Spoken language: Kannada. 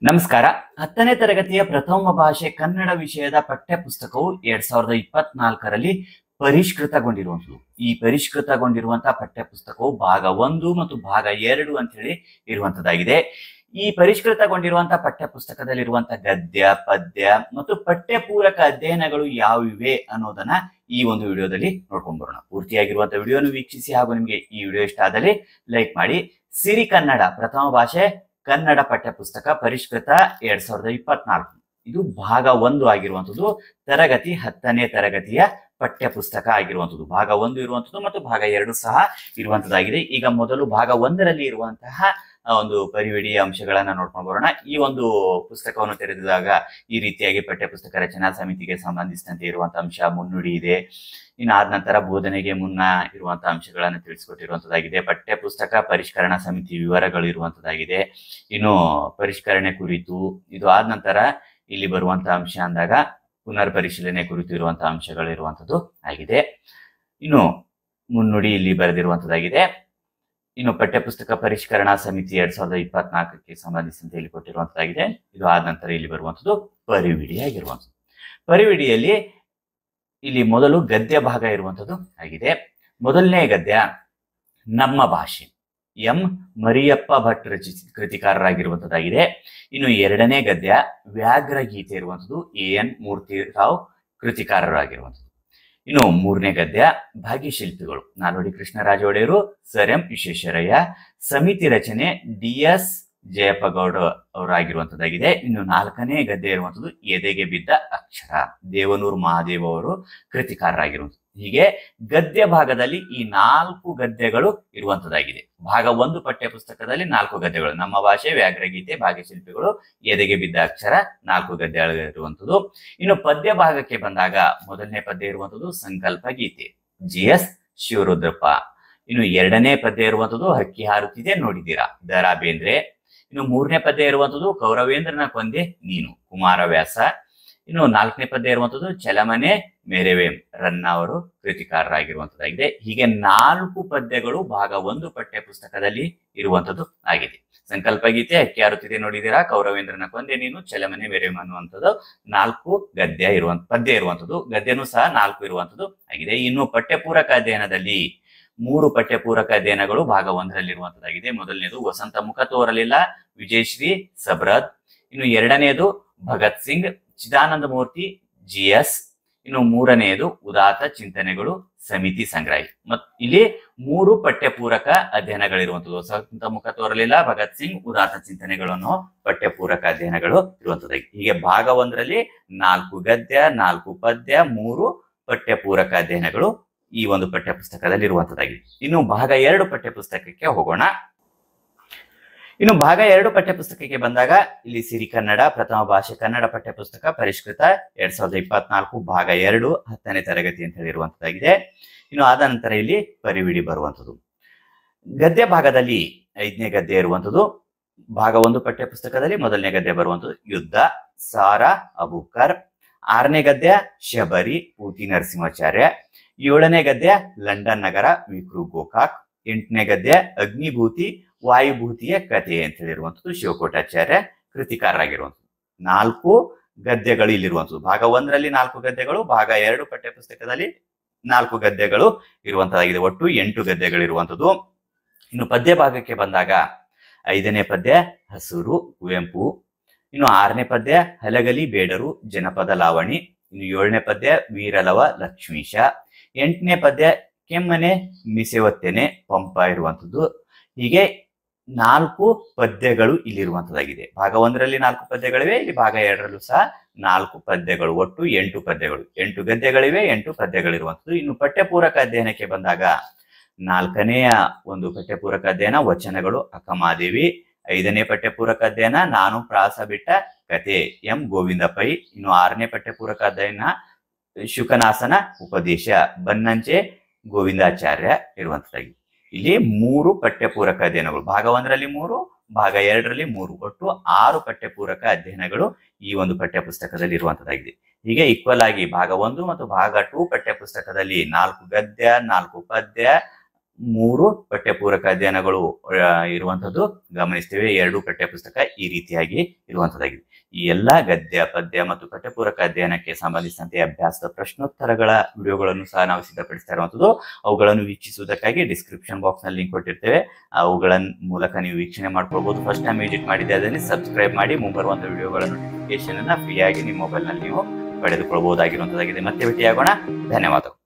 ನಮಸ್ಕಾರ. 10ನೇ ತರಗತಿಯ ಪ್ರಥಮ ಭಾಷೆ ಕನ್ನಡ ವಿಷಯದ ಪಠ್ಯ ಪುಸ್ತಕವು 2024ರಲ್ಲಿ ಪರಿಷ್ಕೃತಗೊಂಡಿರುವಂಥದ್ದು. ಈ ಪರಿಷ್ಕೃತಗೊಂಡಿರುವಂತಹ ಪಠ್ಯ ಪುಸ್ತಕವು ಭಾಗ 1 ಮತ್ತು ಭಾಗ 2 ಅಂತ ಹೇಳಿ ಇರುವಂತದ್ದಾಗಿದೆ. ಈ ಪರಿಷ್ಕೃತಗೊಂಡಿರುವಂತಹ ಪಠ್ಯ ಪುಸ್ತಕದಲ್ಲಿರುವಂತಹ ಗದ್ಯ, ಪದ್ಯ ಮತ್ತು ಪಠ್ಯ ಪೂರಕ ಅಧ್ಯಯನಗಳು ಯಾವಿವೆ ಅನ್ನೋದನ್ನ ಈ ಒಂದು ವಿಡಿಯೋದಲ್ಲಿ ನೋಡ್ಕೊಂಡು ಬರೋಣ. ಪೂರ್ತಿಯಾಗಿರುವಂತಹ ವಿಡಿಯೋನು ವೀಕ್ಷಿಸಿ ಹಾಗೂ ನಿಮಗೆ ಈ ವಿಡಿಯೋ ಇಷ್ಟ ಆದಲ್ಲಿ ಲೈಕ್ ಮಾಡಿ. ಸಿರಿ ಕನ್ನಡ ಪ್ರಥಮ ಭಾಷೆ ಕನ್ನಡ ಪಠ್ಯ ಪುಸ್ತಕ ಪರಿಷ್ಕೃತ 2024 ಇದು ಭಾಗ 1 ಆಗಿರುವಂತದ್ದು. ತರಗತಿ 10ನೇ ತರಗತಿಯ ಪಠ್ಯ ಪುಸ್ತಕ ಆಗಿರುವಂತದ್ದು. ಭಾಗ 1 ಇರುವಂತದ್ದು ಮತ್ತು ಭಾಗ 2 ಸಹ ಇರುವಂತದ್ದಾಗಿದೆ. ಈಗ ಮೊದಲು ಭಾಗ 1ರಲ್ಲಿ ಇರುವಂತಹ ಒಂದು ಪರಿವಿಡಿಯ ಅಂಶಗಳನ್ನ ನೋಡ್ಕೊಂಡು ಬರೋಣ. ಈ ಒಂದು ಪುಸ್ತಕವನ್ನು ತೆರೆದಿದಾಗ ಈ ರೀತಿಯಾಗಿ ಪಠ್ಯ ಪುಸ್ತಕ ರಚನಾ ಸಮಿತಿಗೆ ಸಂಬಂಧಿಸಿದಂತೆ ಇರುವಂತಹ ಅಂಶ, ಮುನ್ನುಡಿ ಇದೆ. ಇನ್ನು ಆದ ನಂತರ ಬೋಧನೆಗೆ ಮುನ್ನ ಇರುವಂತಹ ಅಂಶಗಳನ್ನು ತಿಳಿಸಿಕೊಟ್ಟಿರುವಂತದ್ದಾಗಿದೆ. ಪಠ್ಯ ಪುಸ್ತಕ ಪರಿಷ್ಕರಣಾ ಸಮಿತಿ ವಿವರಗಳು ಇರುವಂತದ್ದಾಗಿದೆ. ಇನ್ನು ಪರಿಷ್ಕರಣೆ ಕುರಿತು ಇದು ಆದ ನಂತರ ಇಲ್ಲಿ ಬರುವಂತಹ ಅಂಶ ಅಂದಾಗ ಪುನರ್ ಪರಿಶೀಲನೆ ಕುರಿತು ಇರುವಂತಹ ಅಂಶಗಳು ಇರುವಂತದ್ದು ಆಗಿದೆ. ಇನ್ನು ಮುನ್ನುಡಿ ಇಲ್ಲಿ ಬರೆದಿರುವಂತದ್ದಾಗಿದೆ. ಇನ್ನು ಪಠ್ಯ ಪುಸ್ತಕ ಪರಿಷ್ಕರಣಾ ಸಮಿತಿ 2024ಕ್ಕೆ ಸಂಬಂಧಿಸಿದಂತೆ ಇಲ್ಲಿ ಕೊಟ್ಟಿರುವಂತದ್ದಾಗಿದೆ. ಇದು ಆದ ನಂತರ ಇಲ್ಲಿ ಬರುವಂತದ್ದು ಪರಿವಿಡಿ ಆಗಿರುವಂತದ್ದು. ಪರಿವಿಡಿಯಲ್ಲಿ ಇಲ್ಲಿ ಮೊದಲು ಗದ್ಯ ಭಾಗ ಇರುವಂತದ್ದು ಆಗಿದೆ. ಮೊದಲನೇ ಗದ್ಯ ನಮ್ಮ ಭಾಷೆ, ಎಂ ಮರಿಯಪ್ಪ ಭಟ್ ಕೃತಿಕಾರರಾಗಿರುವಂತದ್ದಾಗಿದೆ. ಇನ್ನು ಎರಡನೇ ಗದ್ಯ ವ್ಯಾಘ್ರ ಗೀತೆ ಇರುವಂತದ್ದು ಎನ್ ಮೂರ್ತಿರಾವ್ ಕೃತಿಕಾರರಾಗಿರುವಂಥದ್ದು. ಇನ್ನು ಮೂರನೇ ಗದ್ಯ ಭಾಗ್ಯಶಿಲ್ಪಿಗಳು, ನಾಲ್ವಡಿ ಕೃಷ್ಣರಾಜ ಒಡೆಯರು, ಸರ್ ಎಂ ವಿಶ್ವೇಶ್ವರಯ್ಯ. ಸಮಿತಿ ರಚನೆ DS ಜಯಪ್ಪಗೌಡ ಅವರಾಗಿರುವಂತದ್ದಾಗಿದೆ. ಇನ್ನು ನಾಲ್ಕನೇ ಗದ್ಯ ಇರುವಂತದ್ದು ಎದೆಗೆ ಬಿದ್ದ ಅಕ್ಷರ, ದೇವನೂರು ಮಹಾದೇವ್ ಅವರು ಕೃತಿಕಾರರಾಗಿರುವಂಥದ್ದು. ಹೀಗೆ ಗದ್ಯ ಭಾಗದಲ್ಲಿ ಈ 4 ಗದ್ಯಗಳು ಇರುವಂತದ್ದಾಗಿದೆ. ಭಾಗ 1 ಪಠ್ಯ ಪುಸ್ತಕದಲ್ಲಿ 4 ಗದ್ಯಗಳು, ನಮ್ಮ ಭಾಷೆ, ವ್ಯಾಘ್ರಗೀತೆ, ಭಾಗ್ಯಶಿಲ್ಪಿಗಳು, ಎದೆಗೆ ಬಿದ್ದ ಅಕ್ಷರ, 4 ಗದ್ಯಗಳು ಇರುವಂತದ್ದು. ಇನ್ನು ಪದ್ಯ ಭಾಗಕ್ಕೆ ಬಂದಾಗ ಮೊದಲನೇ ಪದ್ಯ ಇರುವಂತದ್ದು ಸಂಕಲ್ಪ ಗೀತೆ, GS ಶಿವರುದ್ರಪ್ಪ. ಇನ್ನು ಎರಡನೇ ಪದ್ಯ ಇರುವಂತದ್ದು ಹಕ್ಕಿ ಹಾರುತ್ತಿದೆ ನೋಡಿದ್ದೀರಾ, ದ ರಾ ಬೇಂದ್ರೆ. ಇನ್ನು ಮೂರನೇ ಪದ್ಯ ಇರುವಂತದ್ದು ಕೌರವೇಂದ್ರನ ಕೊಂದೆ ನೀನು, ಕುಮಾರವ್ಯಾಸ. ಇನ್ನು ನಾಲ್ಕನೇ ಪದ್ಯ ಇರುವಂತದ್ದು ಚಲಮನೆ ಮೇರೆವೆ, ರನ್ನ ಅವರು ಕೃತಿಕಾರರಾಗಿರುವಂತದ್ದಾಗಿದೆ. ಹೀಗೆ 4 ಪದ್ಯಗಳು ಭಾಗ 1 ಪಠ್ಯ ಪುಸ್ತಕದಲ್ಲಿ ಇರುವಂತದ್ದು ಆಗಿದೆ. ಸಂಕಲ್ಪ ಗೀತೆ, ಹಕ್ಕಿ ಹಾರುತ್ತಿದೆ ನೋಡಿದಿರಾ, ಕೌರವೇಂದ್ರನ ಕೊಂದೆ ನೀನು, ಚಲಮನೆ ಮೇರೆವೆ ಅನ್ನುವಂಥದ್ದು 4 ಪದ್ಯ ಇರುವಂತದ್ದು. ಗದ್ಯನೂ ಸಹ 4 ಇರುವಂತದ್ದು ಆಗಿದೆ. ಇನ್ನು ಪಠ್ಯಪೂರಕ ಅಧ್ಯಯನದಲ್ಲಿ 3 ಪಠ್ಯಪೂರಕ ಅಧ್ಯಯನಗಳು ಭಾಗ 1ರಲ್ಲಿ ಇರುವಂತದ್ದಾಗಿದೆ. ಮೊದಲನೇದು ವಸಂತ ಮುಖ ತೋರಲಿಲ್ಲ, ವಿಜಯಶ್ರೀ ಸಬ್ರದ್. ಇನ್ನು ಎರಡನೆಯದು ಭಗತ್ ಸಿಂಗ್, ಚಿದಾನಂದ ಮೂರ್ತಿ, GS. ಇನ್ನು ಮೂರನೆಯದು ಉದಾತ್ತ ಚಿಂತನೆಗಳು, ಸಮಿತಿ ಸಂಗ್ರಹಿ. ಮತ್ತು ಇಲ್ಲಿ 3 ಪಠ್ಯಪೂರಕ ಅಧ್ಯಯನಗಳಿರುವಂಥದ್ದು. ವಸಂತ ಮುಖ ತೋರಲಿಲ್ಲ, ಭಗತ್ ಸಿಂಗ್, ಉದಾತ್ತ ಚಿಂತನೆಗಳನ್ನು ಪಠ್ಯಪೂರಕ ಅಧ್ಯಯನಗಳು ಇರುವಂತದ್ದಾಗಿ. ಹೀಗೆ ಭಾಗ 1ರಲ್ಲಿ 4 ಗದ್ಯ, 4 ಪದ್ಯ, 3 ಪಠ್ಯಪೂರಕ ಅಧ್ಯಯನಗಳು ಈ ಒಂದು ಪಠ್ಯ ಪುಸ್ತಕದಲ್ಲಿ ಇರುವಂತದ್ದಾಗಿದೆ. ಇನ್ನು ಭಾಗ 2 ಪಠ್ಯ ಪುಸ್ತಕಕ್ಕೆ ಹೋಗೋಣ. ಇನ್ನು ಭಾಗ 2 ಪಠ್ಯ ಪುಸ್ತಕಕ್ಕೆ ಬಂದಾಗ ಇಲ್ಲಿ ಸಿರಿ ಕನ್ನಡ ಪ್ರಥಮ ಭಾಷೆ ಕನ್ನಡ ಪಠ್ಯ ಪುಸ್ತಕ ಪರಿಷ್ಕೃತ 2024 ಭಾಗ 2 10ನೇ ತರಗತಿ ಅಂತ ಹೇಳಿರುವಂತದ್ದಾಗಿದೆ. ಇನ್ನು ಆದ ನಂತರ ಇಲ್ಲಿ ಪರಿವಿಡಿ ಬರುವಂತದ್ದು. ಗದ್ಯ ಭಾಗದಲ್ಲಿ 5ನೇ ಗದ್ಯ ಇರುವಂತದ್ದು. ಭಾಗ 1 ಪಠ್ಯ ಪುಸ್ತಕದಲ್ಲಿ ಮೊದಲನೇ ಗದ್ಯ ಬರುವಂತದ್ದು ಯುದ್ಧ, ಸಾರಾ ಅಬೂಕರ್. 6ನೇ ಗದ್ಯ ಶಬರಿ, ಪೂತಿ ನರಸಿಂಹಾಚಾರ್ಯ. 7ನೇ ಗದ್ಯ ಲಂಡನ್ ನಗರ, ವಿಕ್ರು ಗೋಕಾಕ್. 8ನೇ ಗದ್ಯ ಅಗ್ನಿಭೂತಿ, ವಾಯುಭೂತಿಯ ಕಥೆ ಅಂತ ಹೇಳಿರುವಂಥದ್ದು ಶಿವಕೋಟಾಚಾರ್ಯ ಕೃತಿಕಾರರಾಗಿರುವಂಥದ್ದು. 4 ಗದ್ಯಗಳು ಇಲ್ಲಿರುವಂಥದ್ದು. ಭಾಗ 1ರಲ್ಲಿ 4 ಗದ್ಯಗಳು, ಭಾಗ 2 ಪಠ್ಯ ಪುಸ್ತಕದಲ್ಲಿ 4 ಗದ್ಯಗಳು ಇರುವಂತದ್ದಾಗಿದೆ. ಒಟ್ಟು 8 ಗದ್ಯಗಳು ಇರುವಂಥದ್ದು. ಇನ್ನು ಪದ್ಯ ಭಾಗಕ್ಕೆ ಬಂದಾಗ 5ನೇ ಪದ್ಯ ಹಸುರು, ಕುವೆಂಪು. ಇನ್ನು 6ನೇ ಪದ್ಯ ಹಲಗಲಿ ಬೇಡರು, ಜನಪದ ಲಾವಣಿ. ಇನ್ನು 7ನೇ ಪದ್ಯ ವೀರಲವ ಲಕ್ಷ್ಮೀಶ. 8ನೇ ಪದ್ಯ ಕೆಮ್ಮನೆ ಮಿಸೆವತ್ತೇನೆ, ಪಂಪ ಇರುವಂಥದ್ದು. ಹೀಗೆ 4 ಪದ್ಯಗಳು ಇಲ್ಲಿರುವಂತದ್ದಾಗಿದೆ. ಭಾಗ 1ರಲ್ಲಿ 4 ಪದ್ಯಗಳಿವೆ, ಇಲ್ಲಿ ಭಾಗ 2ರಲ್ಲೂ ಸಹ 4 ಪದ್ಯಗಳು, ಒಟ್ಟು 8 ಪದ್ಯಗಳು, 8 ಗದ್ಯಗಳಿವೆ, 8 ಪದ್ಯಗಳಿರುವಂಥದ್ದು. ಇನ್ನು ಪಠ್ಯಪೂರಕ ಅಧ್ಯಯನಕ್ಕೆ ಬಂದಾಗ 4ನೆಯ ಒಂದು ಪಠ್ಯಪೂರಕ ಅಧ್ಯಯನ ವಚನಗಳು, ಅಕ್ಕಮಾದೇವಿ. 5ನೇ ಪಠ್ಯಪೂರಕ ಅಧ್ಯಯನ ನಾನು ಪ್ರಾಸ ಬಿಟ್ಟ ಕತೆ, ಎಂ ಗೋವಿಂದ ಪೈ. ಇನ್ನು 6ನೇ ಪಠ್ಯಪೂರಕ ಅಧ್ಯಯನ ಶುಕನಾಸನ ಉಪದೇಶ, ಬನ್ನಂಚೆ ಗೋವಿಂದಾಚಾರ್ಯ ಇರುವಂತದ್ದಾಗಿದೆ. ಇಲ್ಲಿ 3 ಪಠ್ಯಪೂರಕ ಅಧ್ಯಯನಗಳು, ಭಾಗ 1ರಲ್ಲಿ 3, ಭಾಗ 2ರಲ್ಲಿ 3, ಒಟ್ಟು 6 ಪಠ್ಯಪೂರಕ ಅಧ್ಯಯನಗಳು ಈ ಒಂದು ಪಠ್ಯ ಪುಸ್ತಕದಲ್ಲಿ ಇರುವಂತದ್ದಾಗಿದೆ. ಹೀಗೆ ಈಕ್ವಲ್ ಆಗಿ ಭಾಗ 1 ಮತ್ತು ಭಾಗ 2 ಪಠ್ಯ ಪುಸ್ತಕದಲ್ಲಿ 4 ಗದ್ಯ, 4 ಪದ್ಯ, 3 ಪಠ್ಯಪೂರಕ ಅಧ್ಯಯನಗಳು ಇರುವಂತದ್ದು ಗಮನಿಸ್ತೇವೆ. 2 ಪಠ್ಯಪುಸ್ತಕ ಈ ರೀತಿಯಾಗಿ ಇರುವಂತದ್ದಾಗಿದೆ. ಈ ಎಲ್ಲಾ ಗದ್ಯ, ಪದ್ಯ ಮತ್ತು ಪಠ್ಯಪೂರಕ ಅಧ್ಯಯನಕ್ಕೆ ಸಂಬಂಧಿಸಿದಂತೆ ಅಭ್ಯಾಸದ ಪ್ರಶ್ನೋತ್ತರಗಳ ವಿಡಿಯೋಗಳನ್ನು ಸಹ ನಾವು ಸಿದ್ಧಪಡಿಸ್ತಾ ಇರುವಂತದ್ದು. ಅವುಗಳನ್ನು ವೀಕ್ಷಿಸುವುದಕ್ಕಾಗಿ ಡಿಸ್ಕ್ರಿಪ್ಷನ್ ಬಾಕ್ಸ್ ನಲ್ಲಿ ಲಿಂಕ್ ಕೊಟ್ಟಿರ್ತೇವೆ. ಅವುಗಳ ಮೂಲಕ ನೀವು ವೀಕ್ಷಣೆ ಮಾಡ್ಕೊಳ್ಬಹುದು. ಫಸ್ಟ್ ಟೈಮ್ ವಿಸಿಟ್ ಮಾಡಿದ್ದೆ ಅದನ್ನು ಸಬ್ಸ್ಕ್ರೈಬ್ ಮಾಡಿ ಮುಂಬರುವಂತ ವಿಡಿಯೋಗಳ ನೋಟಿಫಿಕೇಶನ್ ಅನ್ನ ಫ್ರೀ ಆಗಿ ನಿಮ್ಮ ಮೊಬೈಲ್ ನಲ್ಲಿ ನೀವು ಪಡೆದುಕೊಳ್ಳಬಹುದಾಗಿರುವಂತದ್ದಾಗಿದೆ. ಮತ್ತೆ ಭೇಟಿಯಾಗೋಣ. ಧನ್ಯವಾದಗಳು.